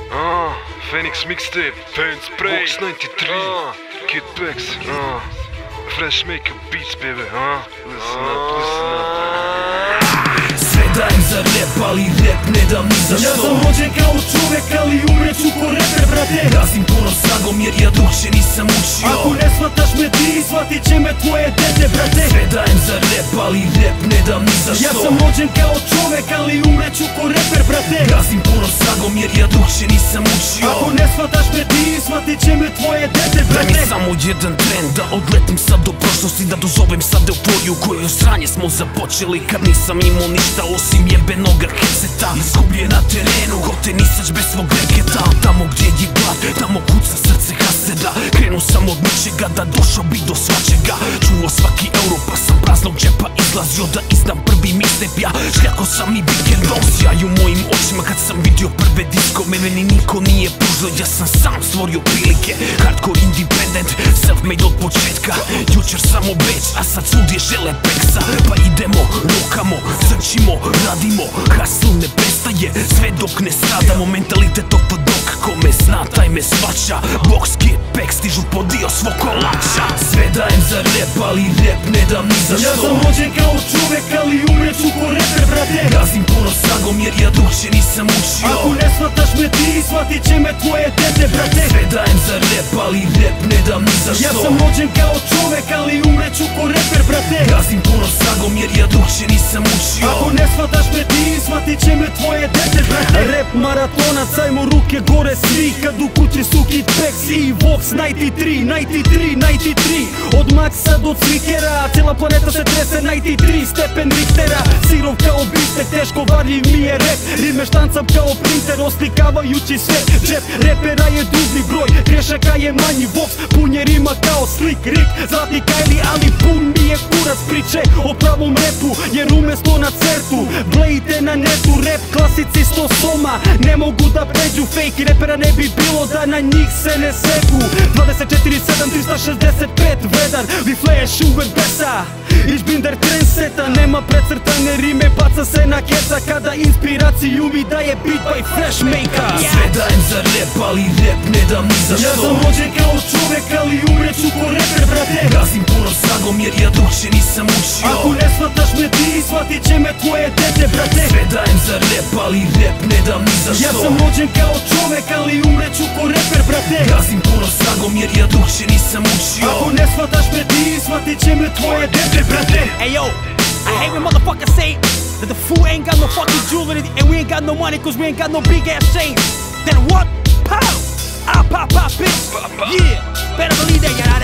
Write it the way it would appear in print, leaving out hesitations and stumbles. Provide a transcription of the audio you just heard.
Phoenix Mixtape, Box 93, Kid Pex, Fresh Maker Beats, baby, listen up. Sve dajem za rap, ali rap ne dam ni za što. Ja sam rođen kao čovek, ali umreću ko reper, brate. Gazim puno snagom jer ja drugče nisam učio. Ako ne shvataš me ti, shvatit će me tvoje dete, brate. Sve dajem za rap, ali rap ne dam ni za što. Ja sam rođen kao čovek, ali umreću ko reper, brate. Gazim puno snagom jer ja drugče nisam učio. Ako ne shvataš me ti, shvatit će me tvoje dete, Daj mi brate. samo jedan tren da odletim sad do prošlosti, da dozovem sad euforiju koju sranje smo započeli kad nisam imao ništa osim jebenoga headseta. Izgubljen na terenu, ko tenisač bez svog reketa. Tamo gdje je glad, tamo kuca srce haseda. Krenuo sam od ničega da došao bi do svačega. Čuo svaki euro pa sam praznog džepa izlazio da izdam prvi mixtape. Ja šljako sam i vikendom, sjaj u mojim očima kad sam vidio prve diskove. Meni niko nije pružio, ja sam sam stvorio prilike. Hardcore independent, self-made od početka. Jučer samo već, a sad svugdje žele peksa. Pa idemo, rokamo, crčimo, radimo. Hustle ne prestaje, sve dok ne stradamo. Mentalitet ortodok, ko me zna taj me svača. Box, Kid Pex stižu po dio svog kolača. Sve dajem za rap, ali rap ne dam ni za što. Ja sam rođen kao čovek, ali umreću ko reper, brate. Gazim puno snagom jer ja drugče nisam učio. Ako ne shvataš me ti, shvatit će me tvoje dete, brate. Sve dajem za rap, ali rap ne dam ni za što. Ja sam rođen kao čovek, ali umreću ko reper, brate. Gazim puno snagom jer ja drugče nisam učio. Ako ne shvataš me ti, shvatit će me tvoje dete, brate. Rap maratonac, ajmo ruke gore svi. Kad u kući su Kid Pex i Vox 93. Od Maxa do Cvikera, cijela planeta se trese. 93 stepen Richtera. Sirov kao biftek, teško varljiv mi je rap. Rime štancam kao printer, oslikavajući sve. Džep repera je dužni broj, grešaka je manji. Vox pun je rima kao Slick Rick, zlatni Kylie, ali pun mi je kurac priče o pravom repu. Jer umesto na certu, blejte na netu. Rap klasici 100 soma, ne mogu da pređu. Fake repera ne bi bilo da na njih se ne seku. 24/7, 365 vedar, vi flash uvek besa. Ich bin der trendsetter, nema precrtane rime, baca se na keca. Kada inspiraciju mi daje beat by Fresh Maker. Sve dajem za rap, ali rap ne dam ni za što. Ja sam rođen kao čovek, ali umreću ko reper, brate. Gazim puno snagom jer ja drugče nisam učio. Ako ne shvataš me ti, shvatit će me tvoje dete, brate. Sve dajem za rap, ali rap ne dam ni za što. Ja sam rođen kao čovek, ali umreću ko reper, brate. Gazim puno snagom jer ja drugče nisam učio. Ako ne shvataš me ti, shvatit će me tvoje dete, brate. Hey yo, I hate when motherfuckers say that the fool ain't got no fucking jewelry and we ain't got no money cause we ain't got no big ass chains. Then what? Pow! Ah, pop, pop, bitch! Yeah! Better believe that, yeah.